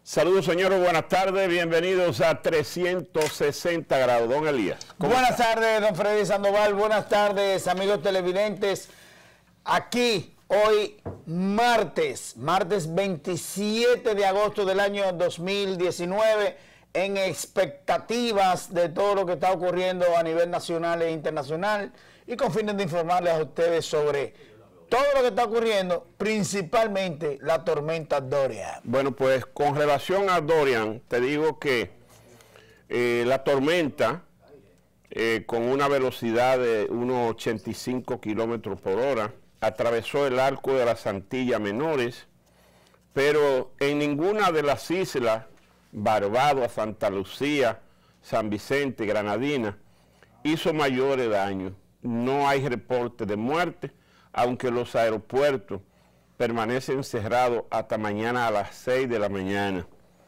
Saludos, señores, buenas tardes, bienvenidos a 360 grados. Don Elías. Buenas tardes, don Freddy Sandoval, buenas tardes, amigos televidentes. Aquí, hoy, martes 27 de agosto del año 2019, en expectativas de todo lo que está ocurriendo a nivel nacional e internacional, y con fines de informarles a ustedes sobre todo lo que está ocurriendo, principalmente la tormenta Dorian. Bueno, pues con relación a Dorian, te digo que la tormenta, con una velocidad de unos 85 kilómetros por hora, atravesó el arco de las Antillas Menores, pero en ninguna de las islas, Barbados, Santa Lucía, San Vicente, Granadina, hizo mayores daños. No hay reporte de muerte, aunque los aeropuertos permanecen cerrados hasta mañana a las 6 de la mañana.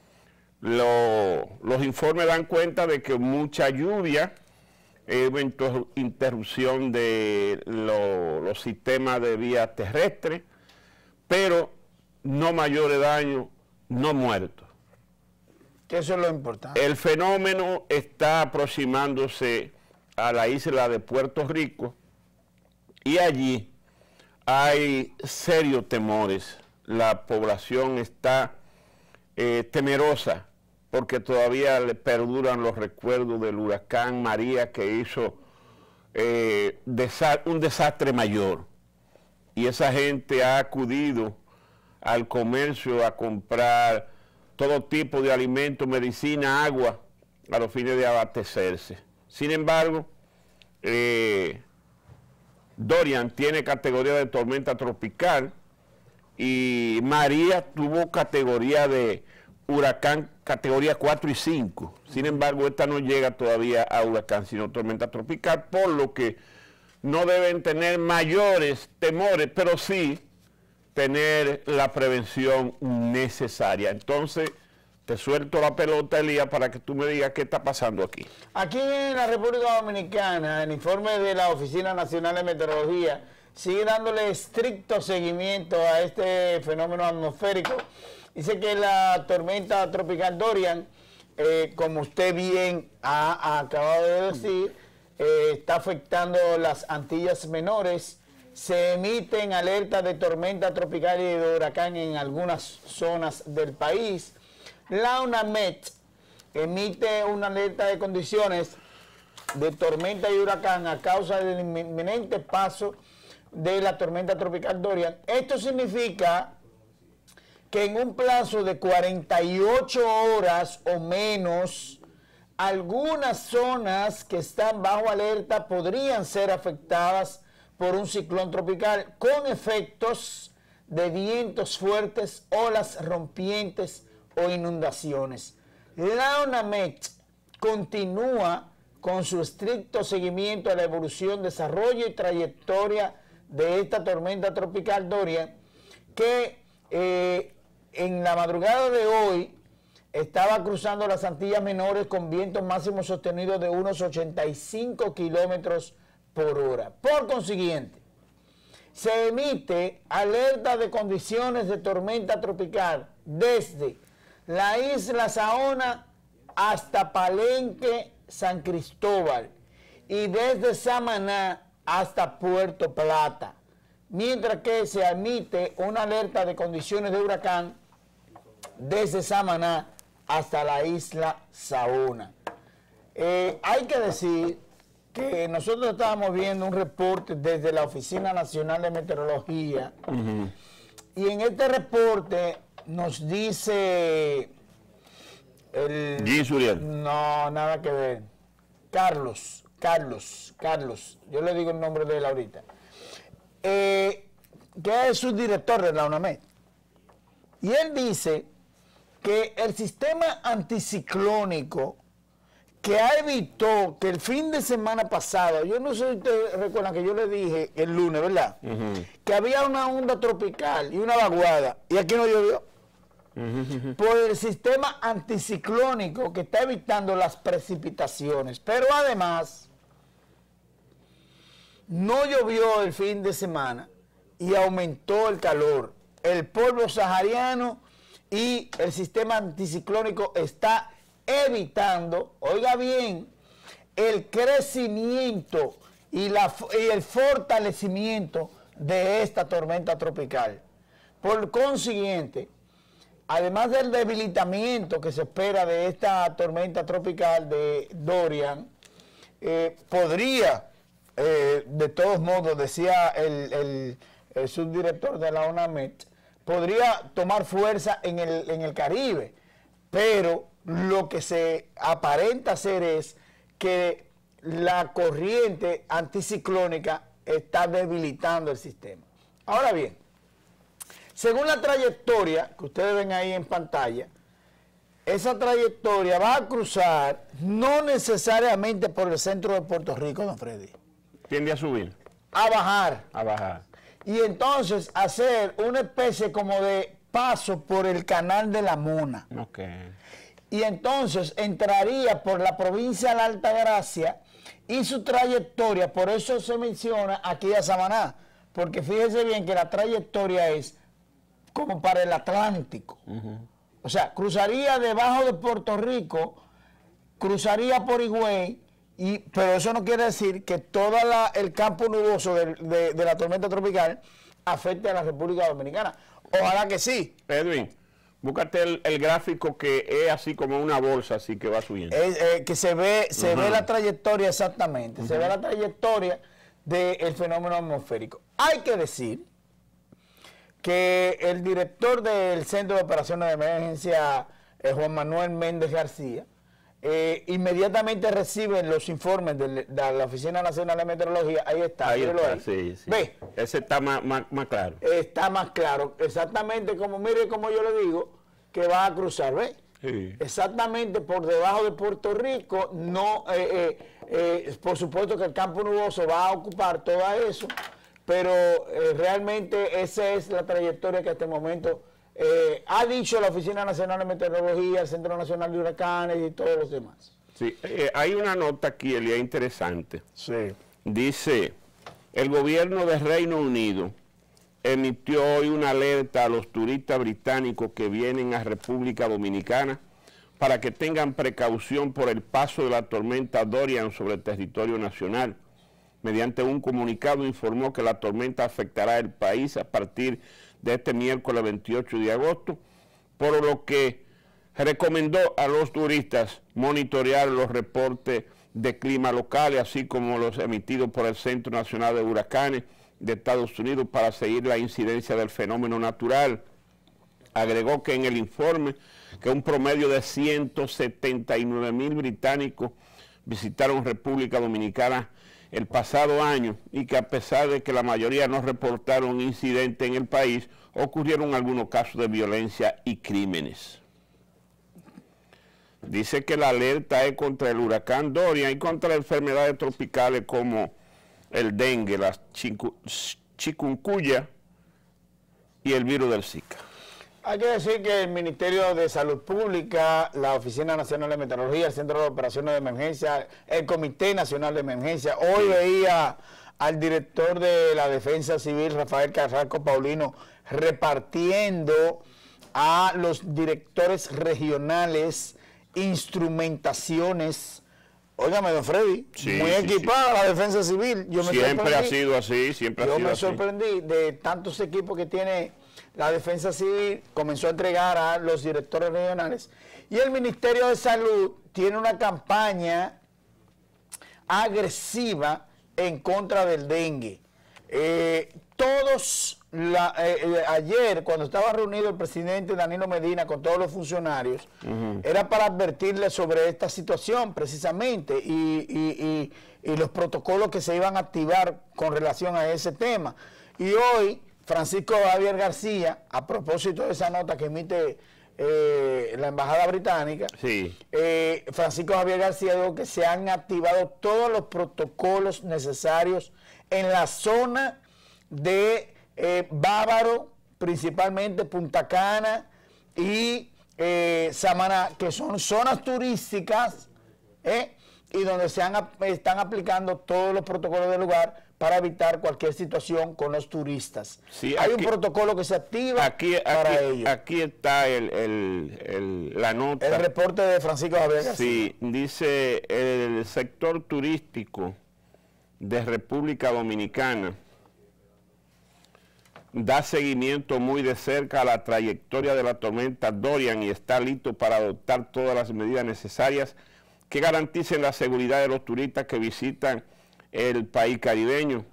Los informes dan cuenta de que mucha lluvia, interrupción de los sistemas de vía terrestre, pero no mayores daños, no muertos. Que eso es lo importante. El fenómeno está aproximándose a la isla de Puerto Rico y allí hay serios temores. La población está temerosa porque todavía le perduran los recuerdos del huracán María, que hizo un desastre mayor. Y esa gente ha acudido al comercio a comprar todo tipo de alimentos, medicina, agua, a los fines de abastecerse. Sin embargo, Dorian tiene categoría de tormenta tropical y María tuvo categoría de huracán, categoría 4 y 5. Sin embargo, esta no llega todavía a huracán, sino tormenta tropical, por lo que no deben tener mayores temores, pero sí tener la prevención necesaria. Entonces, te suelto la pelota, Elías, para que tú me digas qué está pasando aquí. Aquí en la República Dominicana, el informe de la Oficina Nacional de Meteorología sigue dándole estricto seguimiento a este fenómeno atmosférico. Dice que la tormenta tropical Dorian, como usted bien ha acabado de decir, está afectando las Antillas Menores. Se emiten alertas de tormenta tropical y de huracán en algunas zonas del país. La UNAMED emite una alerta de condiciones de tormenta y huracán a causa del inminente paso de la tormenta tropical Dorian. Esto significa que en un plazo de 48 horas o menos, algunas zonas que están bajo alerta podrían ser afectadas por un ciclón tropical con efectos de vientos fuertes, olas rompientes o inundaciones. La UNAMED continúa con su estricto seguimiento a la evolución, desarrollo y trayectoria de esta tormenta tropical Dorian, que en la madrugada de hoy estaba cruzando las Antillas Menores con vientos máximos sostenidos de unos 85 kilómetros por hora. Por consiguiente, se emite alerta de condiciones de tormenta tropical desde la isla Saona hasta Palenque, San Cristóbal, y desde Samaná hasta Puerto Plata, mientras que se emite una alerta de condiciones de huracán desde Samaná hasta la isla Saona. Hay que decir que nosotros estábamos viendo un reporte desde la Oficina Nacional de Meteorología, y en este reporte nos dice no, nada que ver, Carlos, yo le digo el nombre de él ahorita, que es subdirector de la UNAMED, y él dice que el sistema anticiclónico que evitó que el fin de semana pasado, yo no sé si ustedes recuerdan que yo le dije el lunes, ¿verdad? Que había una onda tropical y una vaguada, y aquí no llovió. Por el sistema anticiclónico que está evitando las precipitaciones. Pero además, no llovió el fin de semana y aumentó el calor. El polvo sahariano y el sistema anticiclónico está evitando, oiga bien, el crecimiento y el fortalecimiento de esta tormenta tropical. Por consiguiente, además del debilitamiento que se espera de esta tormenta tropical de Dorian, podría, de todos modos, decía el subdirector de la ONAMET, podría tomar fuerza en el Caribe, pero lo que se aparenta ser es que la corriente anticiclónica está debilitando el sistema. Ahora bien, según la trayectoria que ustedes ven ahí en pantalla, esa trayectoria va a cruzar no necesariamente por el centro de Puerto Rico, don Freddy. Tiende a subir. A bajar. A bajar. Y entonces hacer una especie como de paso por el canal de la Mona. Ok. Y entonces entraría por la provincia de la Altagracia y su trayectoria, por eso se menciona aquí a Samaná, porque fíjese bien que la trayectoria es como para el Atlántico. O sea, cruzaría debajo de Puerto Rico, cruzaría por Higüey, pero eso no quiere decir que todo el campo nuboso de la tormenta tropical afecte a la República Dominicana. Ojalá que sí. Edwin, búscate el gráfico que es así como una bolsa, así que va subiendo. Que se ve la trayectoria exactamente, se ve la trayectoria del fenómeno atmosférico. Hay que decir que el director del Centro de Operaciones de Emergencia, Juan Manuel Méndez García, inmediatamente recibe los informes de la Oficina Nacional de Meteorología. Ahí está. Ahí sí. ¿Ve? Ese está más claro. Está más claro. Exactamente como, mire como yo le digo, que va a cruzar, ¿ve? Sí. Exactamente por debajo de Puerto Rico. No, por supuesto que el campo nuboso va a ocupar todo eso, pero realmente esa es la trayectoria que hasta el momento ha dicho la Oficina Nacional de Meteorología, el Centro Nacional de Huracanes y todos los demás. Sí, hay una nota aquí, Elia, interesante. Sí. Dice, el gobierno de Reino Unido emitió hoy una alerta a los turistas británicos que vienen a República Dominicana para que tengan precaución por el paso de la tormenta Dorian sobre el territorio nacional. Mediante un comunicado informó que la tormenta afectará el país a partir de este miércoles 28 de agosto, por lo que recomendó a los turistas monitorear los reportes de clima locales, así como los emitidos por el Centro Nacional de Huracanes de Estados Unidos para seguir la incidencia del fenómeno natural. Agregó que en el informe que un promedio de 179,000 británicos visitaron República Dominicana el pasado año y que a pesar de que la mayoría no reportaron incidentes en el país, ocurrieron algunos casos de violencia y crímenes. Dice que la alerta es contra el huracán Dorian y contra enfermedades tropicales como el dengue, la chikungunya y el virus del Zika. Hay que decir que el Ministerio de Salud Pública, la Oficina Nacional de Meteorología, el Centro de Operaciones de Emergencia, el Comité Nacional de Emergencia, hoy veía al director de la Defensa Civil, Rafael Carrasco Paulino, repartiendo a los directores regionales instrumentaciones. Óigame, don Freddy, muy equipada la Defensa Civil. Siempre ha sido así, siempre ha sido así. Yo me sorprendí de tantos equipos que tiene la Defensa Civil, comenzó a entregar a los directores regionales. Y el Ministerio de Salud tiene una campaña agresiva en contra del dengue. Ayer, cuando estaba reunido el presidente Danilo Medina con todos los funcionarios, era para advertirles sobre esta situación precisamente y los protocolos que se iban a activar con relación a ese tema. Y hoy Francisco Javier García, a propósito de esa nota que emite la Embajada Británica, sí. Francisco Javier García dijo que se han activado todos los protocolos necesarios en la zona de Bávaro, principalmente Punta Cana y Samaná, que son zonas turísticas y donde están aplicando todos los protocolos del lugar para evitar cualquier situación con los turistas. Sí, hay un protocolo que se activa para ello. Aquí está la nota. El reporte de Francisco Javier García. Sí, dice el sector turístico de República Dominicana da seguimiento muy de cerca a la trayectoria de la tormenta Dorian y está listo para adoptar todas las medidas necesarias que garanticen la seguridad de los turistas que visitan el país caribeño.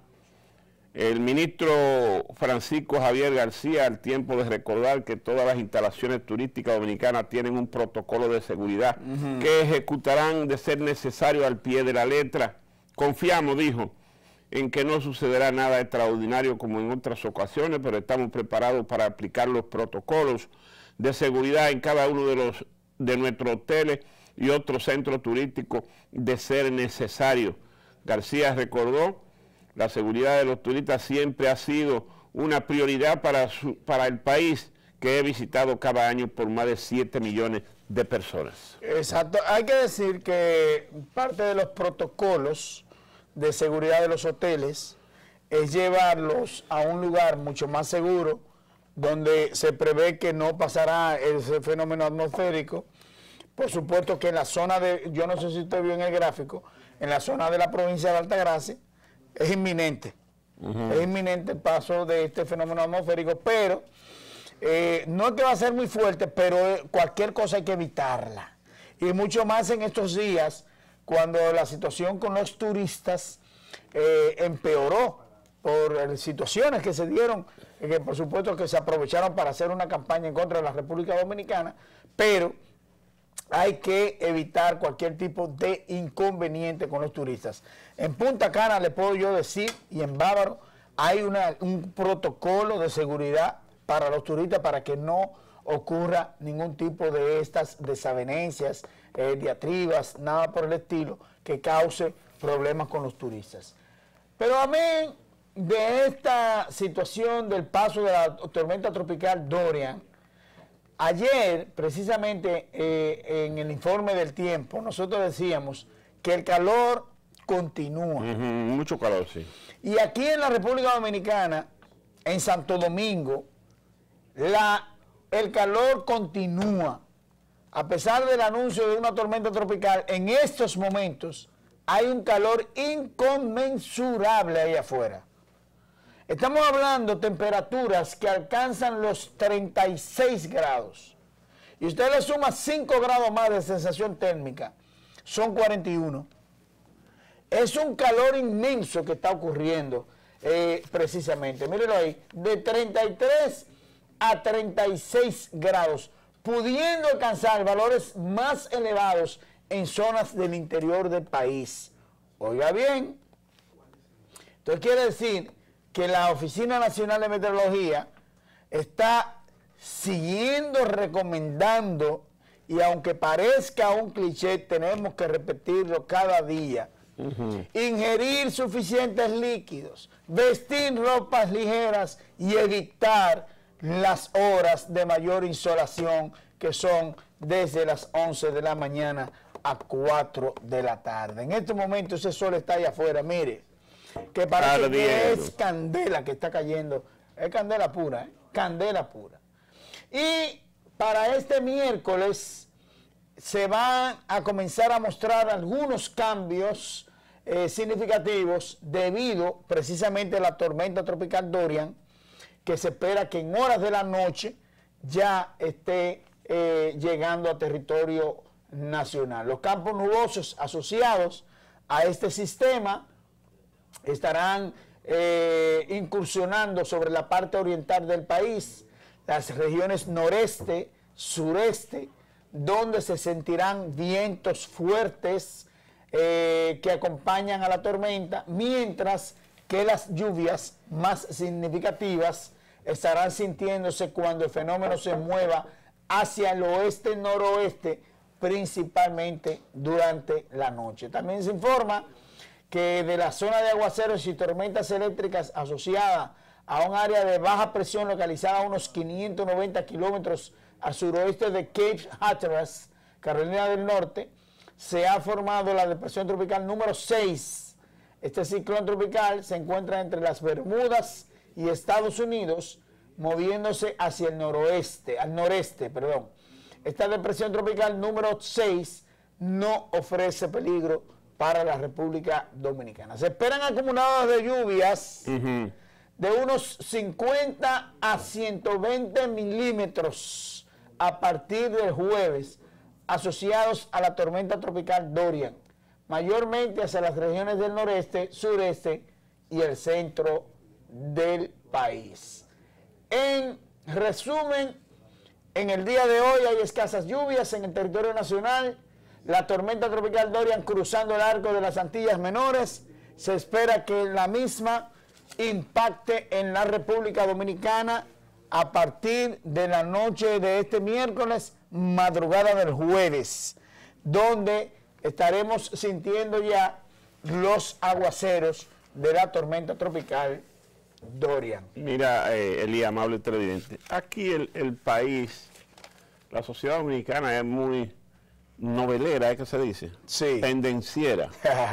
El ministro Francisco Javier García, al tiempo de recordar que todas las instalaciones turísticas dominicanas tienen un protocolo de seguridad que ejecutarán de ser necesario al pie de la letra. Confiamos, dijo, en que no sucederá nada extraordinario como en otras ocasiones, pero estamos preparados para aplicar los protocolos de seguridad en cada uno de nuestros hoteles y otros centros turísticos de ser necesario. García recordó, la seguridad de los turistas siempre ha sido una prioridad para el país que he visitado cada año por más de 7 millones de personas. Exacto. Hay que decir que parte de los protocolos de seguridad de los hoteles es llevarlos a un lugar mucho más seguro, donde se prevé que no pasará ese fenómeno atmosférico. Por supuesto que en la zona de, yo no sé si usted vio en el gráfico, en la zona de la provincia de Altagracia, es inminente. Es inminente el paso de este fenómeno atmosférico, pero no es que va a ser muy fuerte, pero cualquier cosa hay que evitarla. Y mucho más en estos días, cuando la situación con los turistas empeoró por situaciones que se dieron, que por supuesto que se aprovecharon para hacer una campaña en contra de la República Dominicana, pero hay que evitar cualquier tipo de inconveniente con los turistas. En Punta Cana, le puedo yo decir, y en Bávaro, hay un protocolo de seguridad para los turistas para que no ocurra ningún tipo de estas desavenencias, diatribas, nada por el estilo, que cause problemas con los turistas. Pero amén de esta situación del paso de la tormenta tropical Dorian, ayer, precisamente en el informe del tiempo, nosotros decíamos que el calor continúa. Mucho calor, sí. Y aquí en la República Dominicana, en Santo Domingo, el calor continúa. A pesar del anuncio de una tormenta tropical, en estos momentos hay un calor inconmensurable ahí afuera. Estamos hablando de temperaturas que alcanzan los 36 grados. Y usted le suma 5 grados más de sensación térmica, son 41. Es un calor inmenso que está ocurriendo precisamente. Mírenlo ahí, de 33 a 36 grados, pudiendo alcanzar valores más elevados en zonas del interior del país. Oiga bien, entonces quiere decir que la Oficina Nacional de Meteorología está siguiendo recomendando, y aunque parezca un cliché, tenemos que repetirlo cada día, ingerir suficientes líquidos, vestir ropas ligeras y evitar las horas de mayor insolación, que son desde las 11 de la mañana a 4 de la tarde. En este momento ese sol está allá afuera, mire, que parece que es candela que está cayendo, es candela pura, candela pura. Y para este miércoles se van a comenzar a mostrar algunos cambios significativos debido precisamente a la tormenta tropical Dorian, que se espera que en horas de la noche ya esté llegando a territorio nacional. Los campos nubosos asociados a este sistema estarán incursionando sobre la parte oriental del país, las regiones noreste, sureste, donde se sentirán vientos fuertes que acompañan a la tormenta, mientras que las lluvias más significativas estarán sintiéndose cuando el fenómeno se mueva hacia el oeste-noroeste, principalmente durante la noche. También se informa que de la zona de aguaceros y tormentas eléctricas asociadas a un área de baja presión localizada a unos 590 kilómetros al suroeste de Cape Hatteras, Carolina del Norte, se ha formado la depresión tropical número 6 Este ciclón tropical se encuentra entre las Bermudas y Estados Unidos, moviéndose hacia el noreste. Esta depresión tropical número 6 no ofrece peligro para la República Dominicana. Se esperan acumulados de lluvias de unos 50 a 120 milímetros a partir del jueves, asociados a la tormenta tropical Dorian, mayormente hacia las regiones del noreste, sureste y el centro del país. En resumen, en el día de hoy hay escasas lluvias en el territorio nacional. La tormenta tropical Dorian cruzando el arco de las Antillas Menores. Se espera que la misma impacte en la República Dominicana a partir de la noche de este miércoles, madrugada del jueves, donde estaremos sintiendo ya los aguaceros de la tormenta tropical Dorian. Mira, Elías, amable televidente, aquí el país, la sociedad dominicana es muy novelera, ¿es que se dice? Sí. Tendenciera.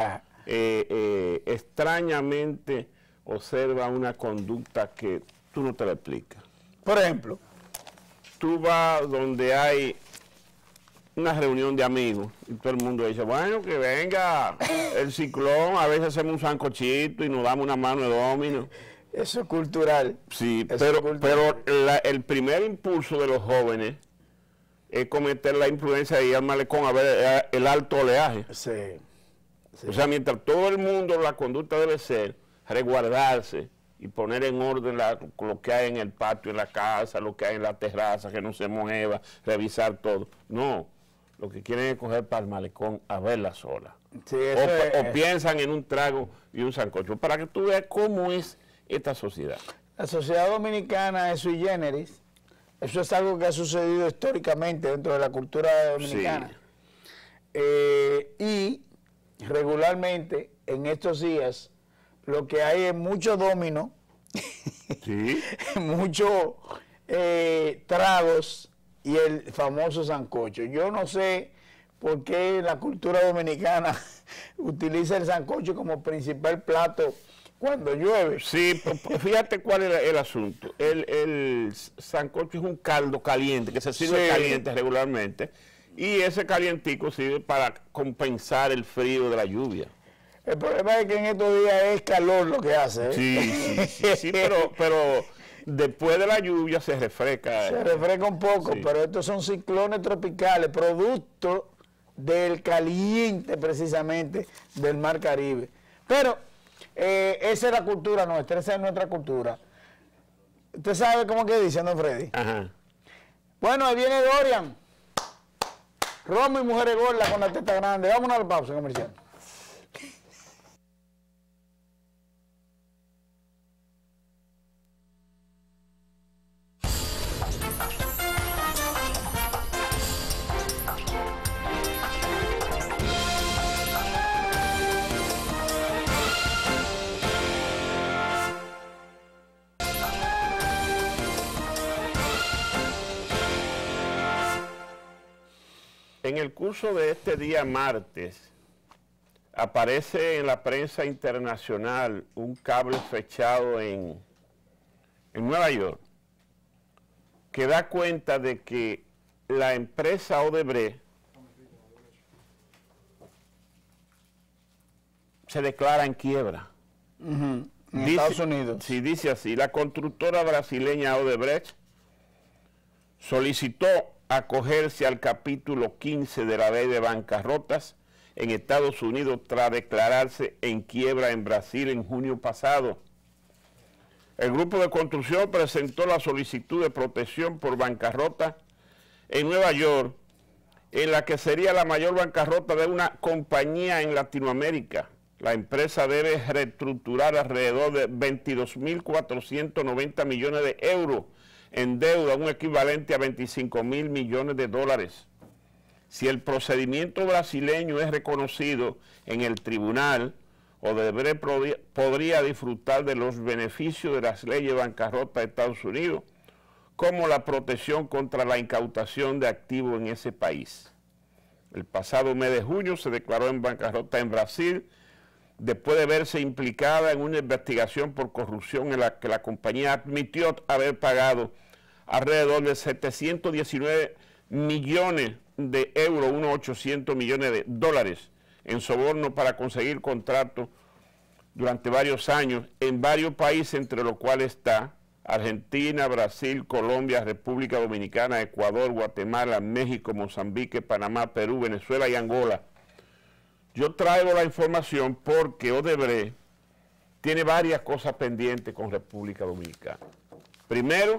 Extrañamente observa una conducta que tú no te la explicas. Por ejemplo, tú vas donde hay una reunión de amigos y todo el mundo dice, bueno, que venga el ciclón, a veces hacemos un sancochito y nos damos una mano de domino. Eso es cultural. Sí, Eso pero el primer impulso de los jóvenes es cometer la imprudencia de ir al malecón a ver el alto oleaje. Sí, sí. O sea, mientras todo el mundo, la conducta debe ser resguardarse y poner en orden lo que hay en el patio, en la casa, lo que hay en la terraza, que no se mueva, revisar todo. No, lo que quieren es coger para el malecón a verla sola. Sí, o piensan en un trago y un sancocho, para que tú veas cómo es esta sociedad. La sociedad dominicana es sui generis. Eso es algo que ha sucedido históricamente dentro de la cultura dominicana. Sí. Y regularmente en estos días lo que hay es mucho domino, Sí. muchos tragos y el famoso sancocho. Yo no sé por qué la cultura dominicana utiliza el sancocho como principal plato cuando llueve. Sí, fíjate cuál es el asunto. El sancocho es un caldo caliente que se sirve caliente regularmente y ese calientico sirve para compensar el frío de la lluvia. El problema es que en estos días es calor lo que hace. Sí, pero después de la lluvia se refresca. Se refresca un poco, pero estos son ciclones tropicales, producto del caliente precisamente del Mar Caribe. Pero esa es la cultura nuestra, esa es nuestra cultura. ¿Usted sabe cómo que dice, don Freddy? Ajá. Bueno, ahí viene Dorian. Romo y mujeres gordas con la teta grande. Vámonos a la pausa comercial. En el curso de este día martes, aparece en la prensa internacional un cable fechado en Nueva York que da cuenta de que la empresa Odebrecht se declara en quiebra. En Estados Unidos. Sí, dice así, la constructora brasileña Odebrecht solicitó acogerse al capítulo 15 de la ley de bancarrotas en Estados Unidos tras declararse en quiebra en Brasil en junio pasado. El grupo de construcción presentó la solicitud de protección por bancarrota en Nueva York, en la que sería la mayor bancarrota de una compañía en Latinoamérica. La empresa debe reestructurar alrededor de 22.490 millones de euros en deuda, un equivalente a 25.000 millones de dólares. Si el procedimiento brasileño es reconocido en el tribunal, Odebrecht podría disfrutar de los beneficios de las leyes de bancarrota de Estados Unidos, como la protección contra la incautación de activos en ese país. El pasado mes de junio se declaró en bancarrota en Brasil después de verse implicada en una investigación por corrupción en la que la compañía admitió haber pagado alrededor de 719 millones de euros, unos 800 millones de dólares en soborno para conseguir contratos durante varios años en varios países, entre los cuales está Argentina, Brasil, Colombia, República Dominicana, Ecuador, Guatemala, México, Mozambique, Panamá, Perú, Venezuela y Angola. Yo traigo la información porque Odebrecht tiene varias cosas pendientes con República Dominicana. Primero,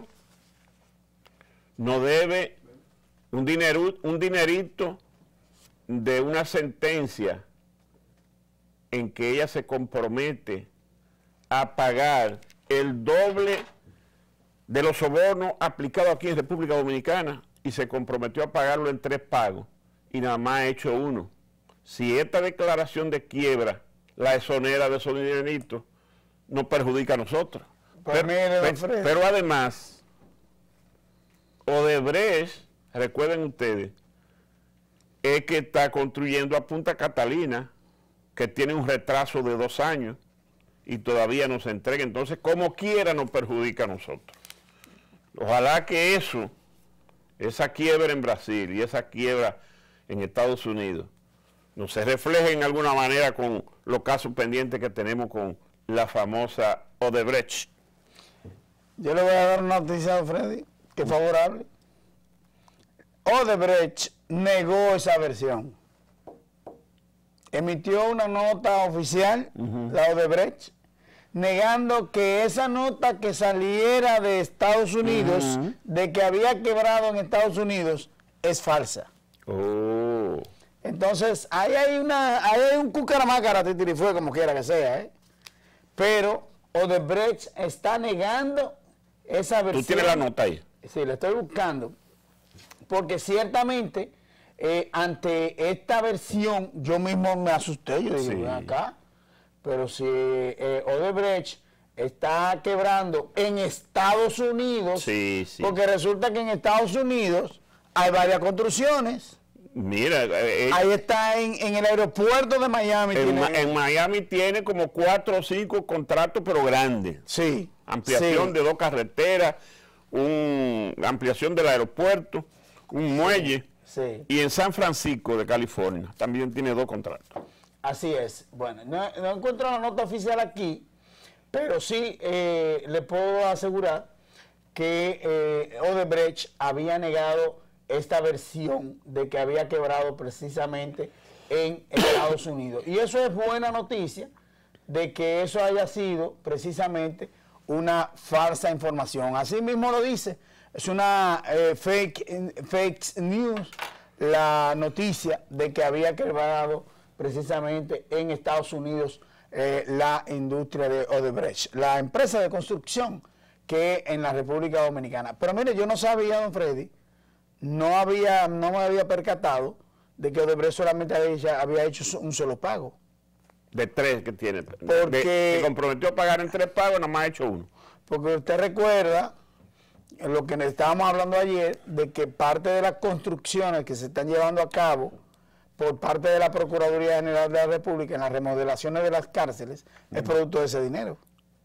no debe un dinerito de una sentencia en que ella se compromete a pagar el doble de los sobornos aplicados aquí en República Dominicana y se comprometió a pagarlo en 3 pagos y nada más ha hecho uno. Si esta declaración de quiebra la exonera de esos dineritos, nos perjudica a nosotros. Pero además, Odebrecht, recuerden ustedes, es que está construyendo a Punta Catalina, que tiene un retraso de 2 años y todavía no se entrega. Entonces, como quiera, nos perjudica a nosotros. Ojalá que esa quiebra en Brasil y esa quiebra en Estados Unidos, no se refleje en alguna manera con los casos pendientes que tenemos con la famosa Odebrecht. Yo le voy a dar una noticia a Freddy, que es favorable. Odebrecht negó esa versión. Emitió una nota oficial, la Odebrecht, negando que esa nota que saliera de Estados Unidos, de que había quebrado en Estados Unidos, es falsa. Oh. Entonces, ahí hay un cucaramácara, titirifue, como quiera que sea, ¿eh? Pero Odebrecht está negando esa versión. ¿Tú tienes la nota ahí? Sí, la estoy buscando. Porque ciertamente, ante esta versión, yo mismo me asusté. Yo digo, ven acá. Pero si Odebrecht está quebrando en Estados Unidos, porque resulta que en Estados Unidos hay varias construcciones. Mira, ahí está en el aeropuerto de Miami. En Miami tiene como 4 o 5 contratos, pero grandes. Sí. Ampliación de 2 carreteras, ampliación del aeropuerto, un muelle. Sí. Y en San Francisco de California también tiene 2 contratos. Así es. Bueno, no encuentro la nota oficial aquí, pero sí le puedo asegurar que Odebrecht había negado esta versión de que había quebrado precisamente en Estados Unidos. Y eso es buena noticia, de que eso haya sido precisamente una falsa información. Así mismo lo dice, es una fake news, la noticia de que había quebrado precisamente en Estados Unidos la industria de Odebrecht, la empresa de construcción que en la República Dominicana. Pero mire, yo no sabía, don Freddy, no me había percatado de que Odebrecht solamente había hecho un solo pago. De 3 que tiene. Porque se comprometió a pagar en 3 pagos, nada más ha hecho 1. Porque usted recuerda lo que estábamos hablando ayer, de que parte de las construcciones que se están llevando a cabo por parte de la Procuraduría General de la República en las remodelaciones de las cárceles es producto de ese dinero.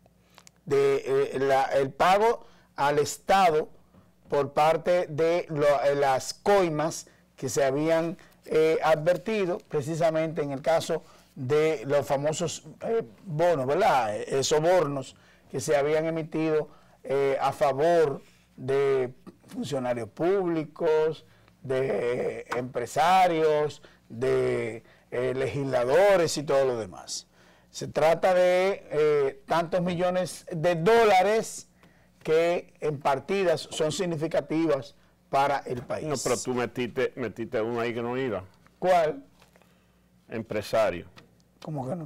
El pago al Estado por parte de las coimas que se habían advertido, precisamente en el caso de los famosos bonos, ¿verdad? Sobornos que se habían emitido a favor de funcionarios públicos, de empresarios, de legisladores y todo lo demás. Se trata de tantos millones de dólares que en partidas son significativas para el país. No, pero tú metiste uno ahí que no iba. ¿Cuál? Empresario. ¿Cómo que no?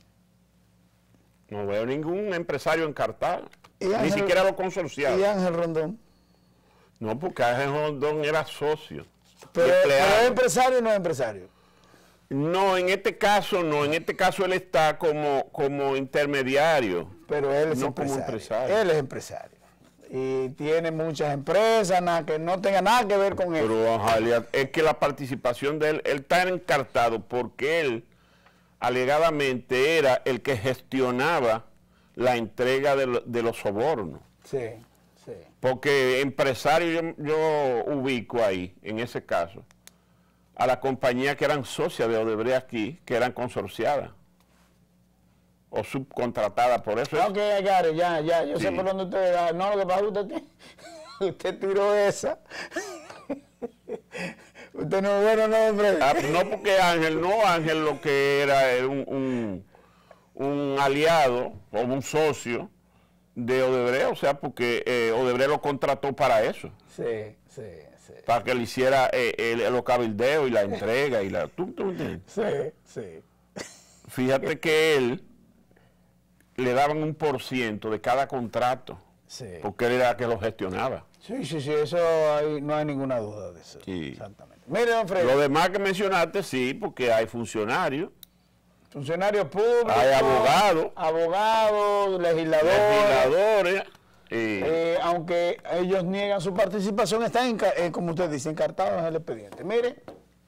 No veo ningún empresario encartado, ni siquiera los consorciados. ¿Y Ángel Rondón? No, porque Ángel Rondón era socio. Pero ¿es empresario o no es empresario? No, en este caso no, en este caso él está como intermediario. Pero él es como empresario. Él es empresario. Y tiene muchas empresas, que no tenga nada que ver con él. Pero es que la participación de él está encartado porque él alegadamente era el que gestionaba la entrega de los sobornos. Sí, sí. Porque empresario yo ubico ahí, en ese caso, a la compañía que eran socias de Odebrecht aquí, que eran consorciadas o subcontratadas, por eso. Ok, Gary, ya, yo Sí. sé por dónde usted va. No, lo que pasa es que usted tiró esa. Usted no, bueno, no, hombre. No, porque Ángel lo que era un aliado o un socio de Odebrecht, o sea, porque Odebrecht lo contrató para eso, Sí. para que le hiciera los cabildeos y la entrega y la... ¿Tú entiendes? Sí. Fíjate que él le daban 1% de cada contrato, Sí. porque él era el que lo gestionaba. Sí, eso no hay ninguna duda de eso. Sí. Exactamente. Mire, don Freddy, Lo demás que mencionaste, sí, porque hay funcionarios, funcionarios públicos, hay abogados, legisladores, aunque ellos niegan su participación, están, como usted dice, encartados en el expediente. Mire,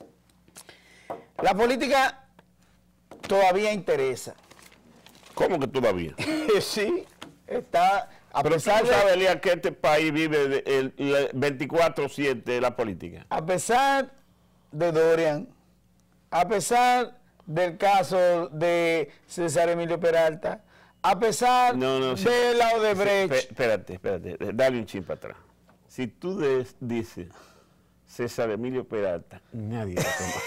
la política todavía interesa. ¿Cómo que todavía? Sí, está, a Pero pesar tú de... sabes, Elías, que este país vive el 24/7 de la política. A pesar de Dorian, a pesar del caso de César Emilio Peralta, a pesar de la Odebrecht. Espérate, dale un chin para atrás. Si tú dices César Emilio Peralta, nadie lo conoce.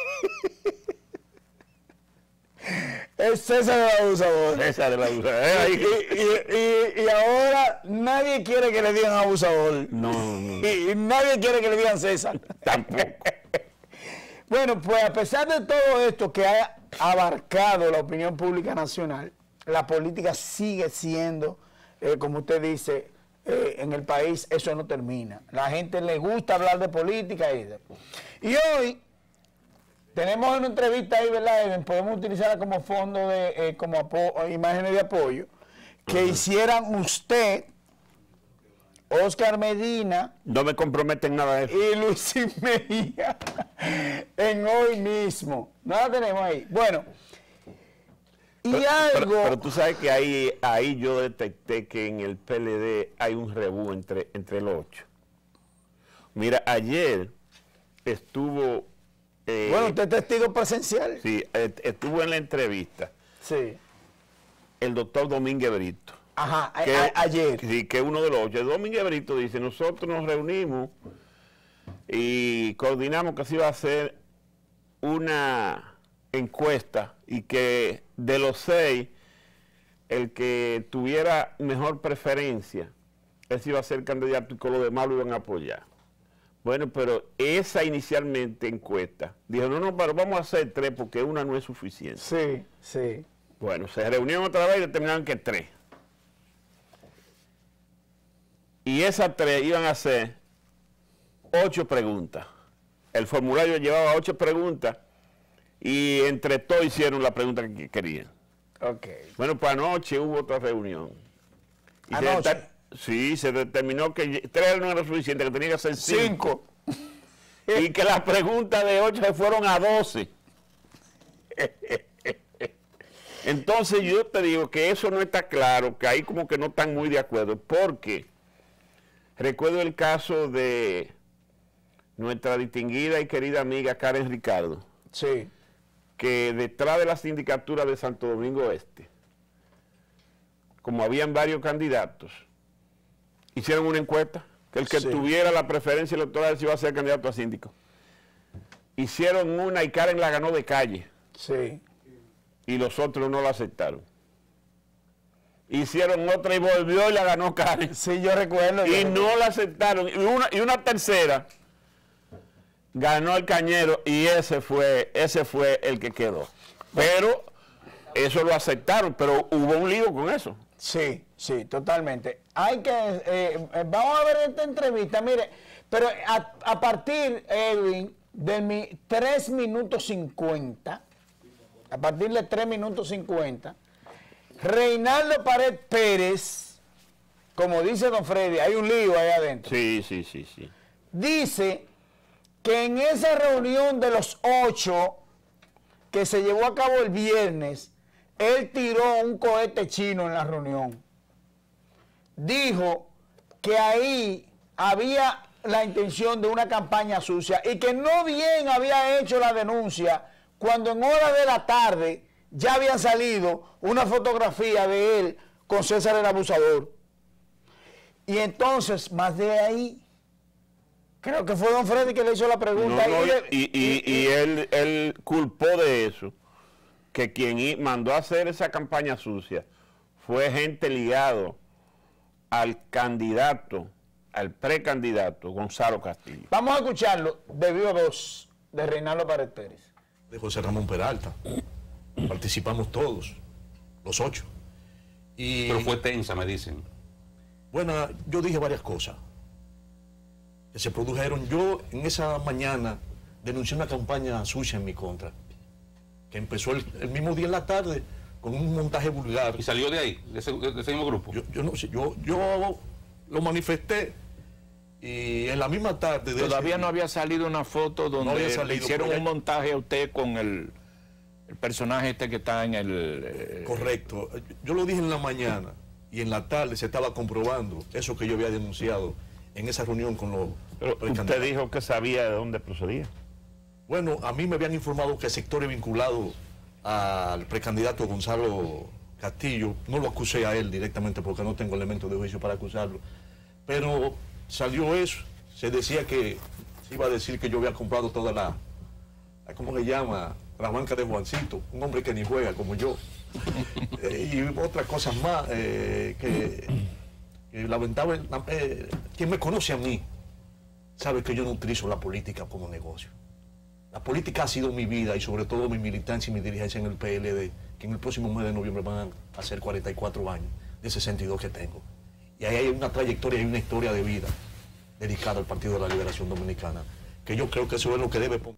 Es César el abusador. César el abusador. Y ahora nadie quiere que le digan abusador. No. Y nadie quiere que le digan César. Tampoco. Bueno, pues a pesar de todo esto que ha abarcado la opinión pública nacional, la política sigue siendo, como usted dice, en el país eso no termina. La gente le gusta hablar de política. Y hoy tenemos una entrevista ahí, ¿verdad? Podemos utilizarla como fondo, como imágenes de apoyo, que hicieran usted, Oscar Medina. No me comprometen nada de eso. Y Luis Mejía en Hoy Mismo. No la tenemos ahí. Bueno, pero tú sabes que ahí yo detecté que en el PLD hay un rebú entre los 8. Mira, ayer estuvo... bueno, usted es testigo presencial. Sí, estuvo en la entrevista Sí. el doctor Domínguez Brito. Ajá, ayer. Sí, que uno de los 8. Domínguez Brito dice, nosotros nos reunimos y coordinamos que se iba a hacer una encuesta y que de los 6, el que tuviera mejor preferencia, él se iba a ser candidato y con los demás lo iban a apoyar. Bueno, pero esa inicialmente encuesta, dijo, no, pero vamos a hacer 3 porque una no es suficiente. Sí. Bueno, se reunieron otra vez y determinaron que 3. Y esas 3 iban a hacer 8 preguntas. El formulario llevaba 8 preguntas y entre todos hicieron la pregunta que querían. Ok. Bueno, pues anoche hubo otra reunión. Y ¿Anoche? se determinó que 3 no era suficiente, que tenía que ser 5. 5. Y que las preguntas de 8 se fueron a 12. Entonces yo te digo que eso no está claro, que ahí como que no están muy de acuerdo, porque recuerdo el caso de nuestra distinguida y querida amiga Karen Ricardo, Sí. que detrás de la sindicatura de Santo Domingo Este, como habían varios candidatos, hicieron una encuesta, que el que Sí. tuviera la preferencia electoral se iba a ser candidato a síndico. Hicieron una y Karen la ganó de calle, Sí. y los otros no la aceptaron. Hicieron otra y volvió y la ganó Karen. Sí, yo recuerdo. Y no la aceptaron. Y una tercera ganó el Cañero y ese fue el que quedó. Pero eso lo aceptaron, pero hubo un lío con eso. Sí, totalmente. Hay que, vamos a ver esta entrevista, mire, pero a partir, Edwin, de 3 minutos 50, a partir de 3 minutos 50, Reinaldo Pared Pérez, como dice don Freddy, hay un lío ahí adentro. Sí. Dice que en esa reunión de los 8 que se llevó a cabo el viernes, él tiró un cohete chino en la reunión. Dijo que ahí había la intención de una campaña sucia y que no bien había hecho la denuncia cuando en horas de la tarde ya habían salido una fotografía de él con César el Abusador. Y entonces, más de ahí, creo que fue don Freddy que le hizo la pregunta. Y él culpó de eso, que quien mandó a hacer esa campaña sucia fue gente ligado al candidato, al precandidato Gonzalo Castillo. Vamos a escucharlo de viva voz de Reinaldo Paredes Pérez. De José Ramón Peralta. Participamos todos, los 8. Pero fue tensa, me dicen. Bueno, yo dije varias cosas que se produjeron. Yo en esa mañana denuncié una campaña sucia en mi contra, que empezó el mismo día en la tarde con un montaje vulgar. ¿Y salió de ahí, de ese mismo grupo? Yo no sé, yo lo manifesté y en la misma tarde... Todavía no había salido una foto donde le hicieron un montaje a usted con el personaje este que está en el... Correcto. Yo lo dije en la mañana y en la tarde se estaba comprobando eso que yo había denunciado en esa reunión con los... Pero usted dijo que sabía de dónde procedía. Bueno, a mí me habían informado que sectores vinculados al precandidato Gonzalo Castillo, no lo acusé a él directamente porque no tengo elementos de juicio para acusarlo, pero salió eso, se decía que, se iba a decir que yo había comprado toda la ¿cómo se llama? La banca de Juancito, un hombre que ni juega como yo. Y otras cosas más, que lamentable, quien me conoce a mí, sabe que yo no utilizo la política como negocio. La política ha sido mi vida y sobre todo mi militancia y mi dirigencia en el PLD, que en el próximo mes de noviembre van a hacer 44 años de 62 que tengo. Y ahí hay una trayectoria y una historia de vida dedicada al Partido de la Liberación Dominicana, que yo creo que eso es lo que debe poner.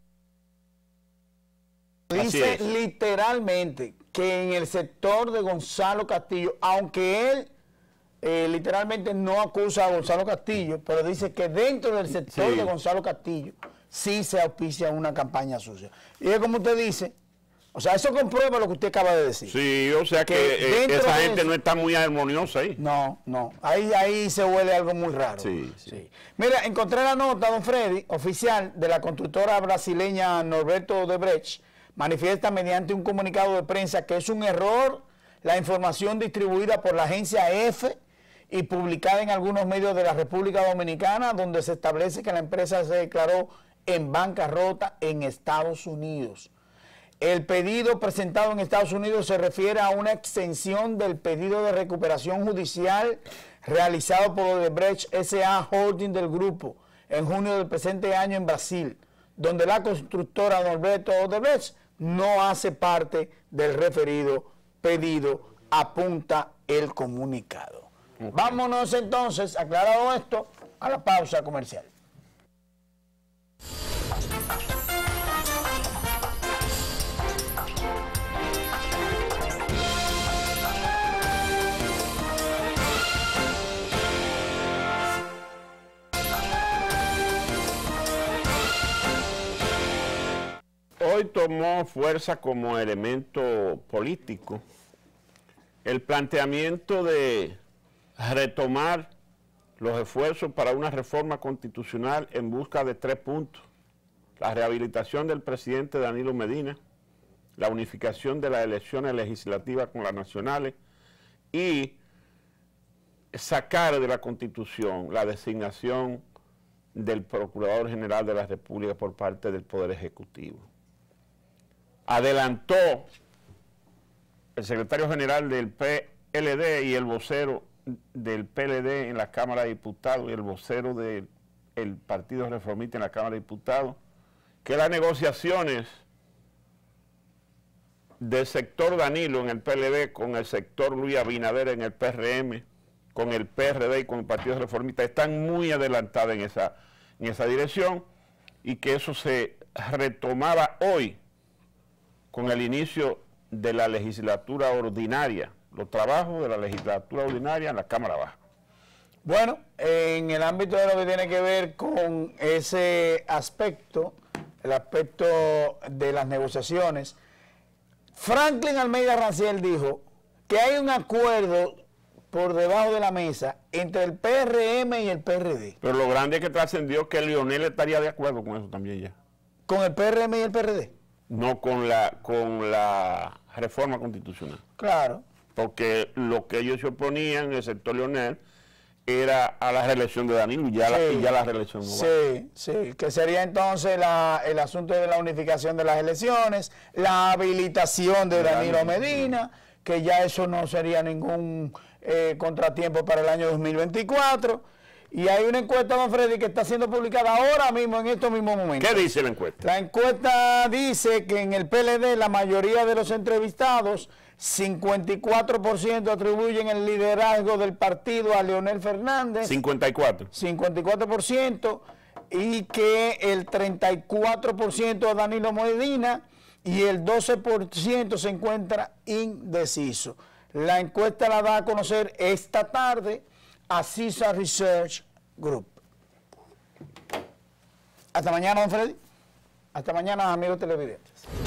Dice literalmente que en el sector de Gonzalo Castillo, aunque él literalmente no acusa a Gonzalo Castillo, pero dice que dentro del sector de Gonzalo Castillo sí se auspicia una campaña sucia. Y es como usted dice, o sea, eso comprueba lo que usted acaba de decir. Sí, o sea que esa gente no está muy armoniosa ahí. No, ahí se huele algo muy raro. Sí. Mira, encontré la nota, don Freddy, oficial de la constructora brasileña Norberto Odebrecht, manifiesta mediante un comunicado de prensa que es un error la información distribuida por la agencia EFE y publicada en algunos medios de la República Dominicana, donde se establece que la empresa se declaró en bancarrota en Estados Unidos. El pedido presentado en Estados Unidos se refiere a una extensión del pedido de recuperación judicial realizado por Odebrecht S.A. Holding del grupo en junio del presente año en Brasil, donde la constructora Norberto Odebrecht no hace parte del referido pedido, apunta el comunicado. Vámonos entonces, aclarado esto, a la pausa comercial. Hoy tomó fuerza como elemento político el planteamiento de retomar los esfuerzos para una reforma constitucional en busca de 3 puntos. La rehabilitación del presidente Danilo Medina, la unificación de las elecciones legislativas con las nacionales y sacar de la Constitución la designación del Procurador General de la República por parte del Poder Ejecutivo. Adelantó el secretario general del PLD y el vocero del PLD en la Cámara de Diputados y el vocero del Partido Reformista en la Cámara de Diputados, que las negociaciones del sector Danilo en el PLD con el sector Luis Abinader en el PRM, con el PRD y con el Partido Reformista están muy adelantadas en esa dirección, y que eso se retomaba hoy con el inicio de la legislatura ordinaria, los trabajos de la legislatura ordinaria en la Cámara Baja. Bueno, en el ámbito de lo que tiene que ver con ese aspecto, el aspecto de las negociaciones, Franklin Almeida Ranciel dijo que hay un acuerdo por debajo de la mesa entre el PRM y el PRD. Pero lo grande es que trascendió que Leonel estaría de acuerdo con eso también ya. ¿Con el PRM y el PRD? No con la reforma constitucional. Claro. Porque lo que ellos se oponían, el sector Leonel, era a la reelección de Danilo y ya la reelección no va. Sí, que sería entonces el asunto de la unificación de las elecciones, la habilitación de Danilo Medina, que ya eso no sería ningún contratiempo para el año 2024. Y hay una encuesta, don Freddy, que está siendo publicada ahora mismo, en estos mismos momentos. ¿Qué dice la encuesta? La encuesta dice que en el PLD la mayoría de los entrevistados, 54% atribuyen el liderazgo del partido a Leonel Fernández. 54. 54%, y que el 34% a Danilo Medina y el 12% se encuentra indeciso. La encuesta la da a conocer esta tarde a CISA Research Group. Hasta mañana, don Freddy. Hasta mañana, amigos televidentes.